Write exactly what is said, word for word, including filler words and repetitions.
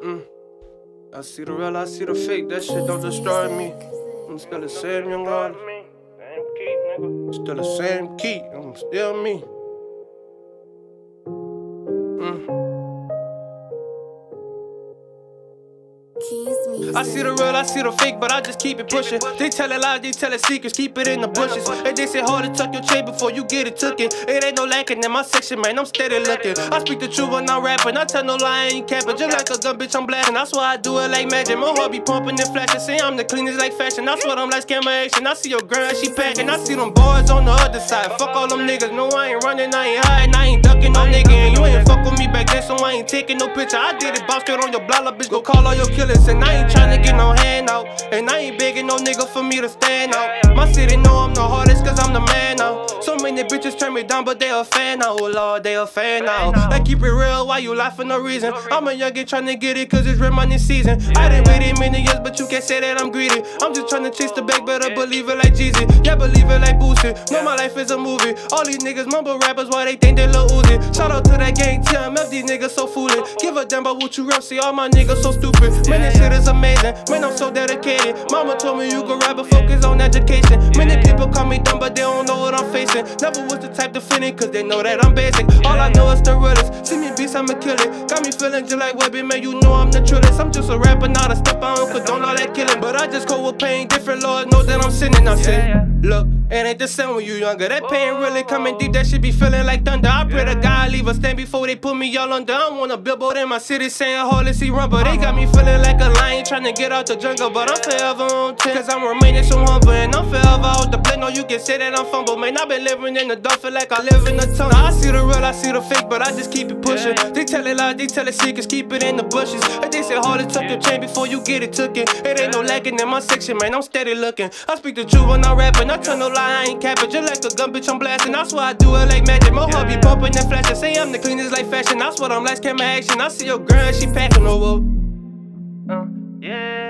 Mm. I see the real, I see the fake. That shit don't destroy me. I'm still the same young God. Still the same key. I'm still me. Mm. I see the real, I see the fake, but I just keep it pushing. They tell a lie, they tell secrets, keep it in the bushes. And they say hard to tuck your chain before you get it took it. It ain't no lacking in my section, man, I'm steady looking. I speak the truth when I'm rapping, I tell no lie, I ain't capping. Just like a gun, bitch, I'm blasting. That's why I do it like magic. My heart be pumping and flashing. Say I'm the cleanest like fashion. That's what I'm like, camera action. I see your girl, she packing. I see them boys on the other side. Fuck all them niggas, no, I ain't running, I ain't hiding, I ain't ducking no nigga. And you ain't fuck with me back then, so I ain't taking no picture. I did it, bounce straight on your block, bitch, go call all your killers. And I ain't trying to get no handout, and I ain't begging no nigga for me to stand out. My city know I'm the hardest cause I'm the man now. So many bitches turn me down but they a fan now. Oh lord, they a fan now. I keep it real, why you laugh for no reason? I'm a youngin' trying to get it cause it's real money season. I done waited many years but you can't say that I'm greedy. I'm just trying to chase the bag, better believe it like Jeezy. Yeah, believe it like Boosie. Know my life is a movie. All these niggas mumble rappers, why they think they Lil Uzi. Shout out to that gang T M F, these niggas so foolish. Give a damn about what you rap, see all my niggas so stupid. Man, this shit is amazing, man, I'm so dedicated. Mama told me you could rap but focus on education. Many people call me dumb but they don't know what I'm facing. Never was the type to fit in cause they know that I'm basic. All I know is the realest. See me beats, I'ma kill it. Got me feeling just like Webby, man, you know I'm the trillest. I'm just a rapper, not a step, I don't condone all that killing. But I just go with pain, different Lord knows that I'm sinning. I say, look, it ain't the same when you younger. That pain really coming deep, that shit be feeling like thunder. I pray to God leave a stand before they put me all under. I want a billboard in my city saying hardly see run, but they got me feeling like a lion trying to get out the jungle. But I'm forever on ten, cause I'm remaining so humble. And I'm forever out the blend, no you can say that I'm fumble. Man, I've been living in the dark, feel like I live in the tunnel. I see the real, I see the fake, but I just keep it pushing. They tell it lies, they tell it secrets, keep it in the bushes. And they say hard to tuck your chain before you get it took it. It ain't no lacking in my section, man, I'm steady looking. I speak the truth when I'm rapping, I tell no lie, I ain't capping. Just like a gun, bitch, I'm blasting. That's why I do it like magic. My heart be pumping and flashing. Say I'm the cleanest like fashion. That's what I'm like, camera action. I see your girl, she packing, oh whoa. Uh, yeah.